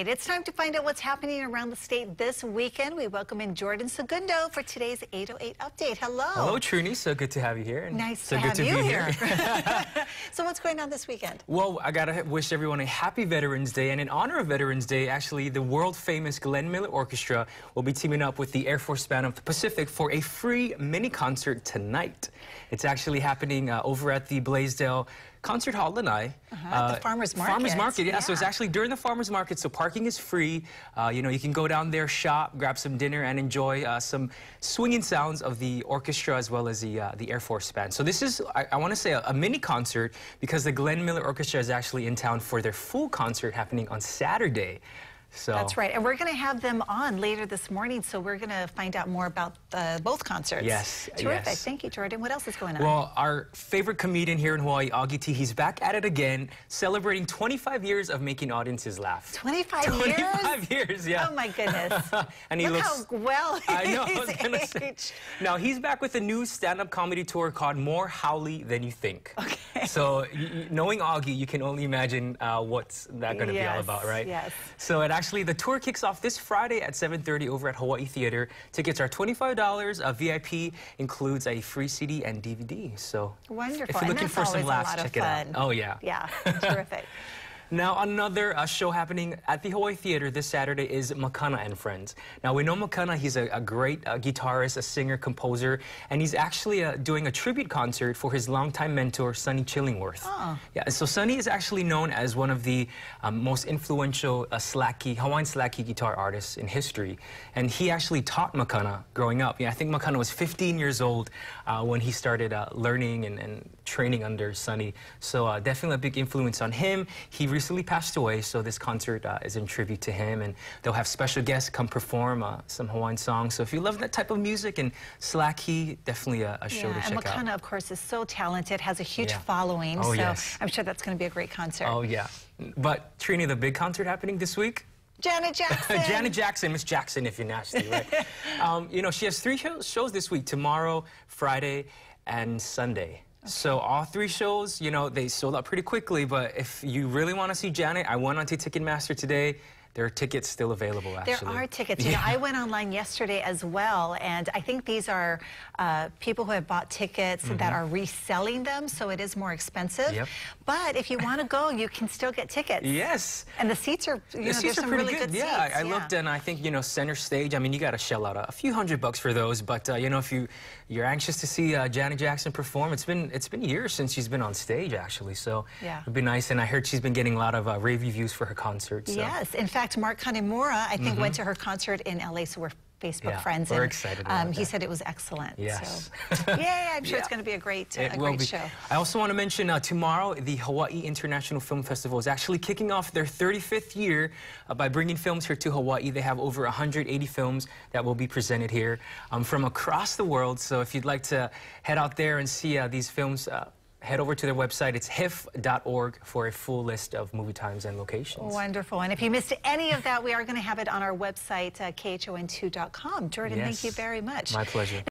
It's time to find out what's happening around the state this weekend. We welcome in Jordan Segundo for today's 808 update. Hello. Hello, Trini. So good to have you here. Nice to have you here. So what's going on this weekend? Well, I got to wish everyone a happy Veterans Day. And in honor of Veterans Day, actually, the world-famous Glenn Miller Orchestra will be teaming up with the Air Force Band of the Pacific for a free mini concert tonight. It's actually happening over at the Blaisdell Concert Hall Lanai. The Farmers Market. Farmers Market, yeah. So it's actually during the Farmers Market, so parking is free. You know, you can go down there, shop, grab some dinner, and enjoy some swinging sounds of the orchestra as well as the Air Force Band. So this is, I want to say, a mini concert because the Glenn Miller Orchestra is actually in town for their full concert happening on Saturday. So that's right, and we're going to have them on later this morning, so we're going to find out more about both concerts. Yes. Terrific. Yes. Thank you, Jordan. What else is going on? Well, our favorite comedian here in Hawaii, Augie T, he's back at it again, celebrating 25 years of making audiences laugh. 25 years? 25 years, yeah. Oh, my goodness. And he Look looks, how well I know, he's I was gonna say. Now, he's back with a new stand-up comedy tour called More Howly Than You Think. Okay. So, knowing Augie, you can only imagine what's that going to be all about, right? Yes. So, the tour kicks off this Friday at 7:30 over at Hawaii Theater. Tickets are $25. VIP includes a free CD and DVD. So wonderful. If you're looking for some laughs, check it out. Oh yeah. Yeah. Terrific. Now, another show happening at the Hawaii Theater this Saturday is Makana and Friends. Now, we know Makana, he's a great guitarist, a singer, composer, and he's actually doing a tribute concert for his longtime mentor, Sonny Chillingworth. Oh. Yeah, so Sonny is actually known as one of the most influential Hawaiian slack key guitar artists in history, and he actually taught Makana growing up. Yeah, I think Makana was 15 years old when he started learning and training under Sonny. So definitely a big influence on him. He recently passed away, so this concert is in tribute to him, and they'll have special guests come perform some Hawaiian songs. So if you love that type of music and slack key, definitely a show to check out. And Makana, of course, is so talented, has a huge following, oh, so yes. I'm sure that's going to be a great concert. Oh, yeah. But, Trini, the big concert happening this week? Janet Jackson. Janet Jackson, Miss Jackson, if you're nasty, right? You know, she has 3 shows this week, tomorrow, Friday, and Sunday. Okay. So all 3 shows, you know, they sold out pretty quickly, but if you really want to see Janet, I went onto Ticketmaster today. There are tickets still available, actually. There are tickets. You know, I went online yesterday as well, and I think these are people who have bought tickets that are reselling them, so it is more expensive. Yep. But if you want to go, you can still get tickets. Yes. And the seats are, there's some really good seats. Yeah, I looked and I think, you know, center stage, I mean, you got to shell out a few $100 for those, but, you know, if you're anxious to see Janet Jackson perform, it's been years since she's been on stage, actually, so it'd be nice. And I heard she's been getting a lot of rave reviews for her concert. So. Yes. In fact, Mark Kanemura, I think, went to her concert in LA, so we're Facebook friends. We're excited about he said it was excellent. Yes. So, yeah, I'm sure it's going to be a great show. I also want to mention tomorrow, the Hawaii International Film Festival is actually kicking off their 35th year by bringing films here to Hawaii. They have over 180 films that will be presented here from across the world. So if you'd like to head out there and see these films, head over to their website. It's hif.org for a full list of movie times and locations. Wonderful. And if you missed any of that, we are going to have it on our website, khon2.com. Jordan, thank you very much. My pleasure.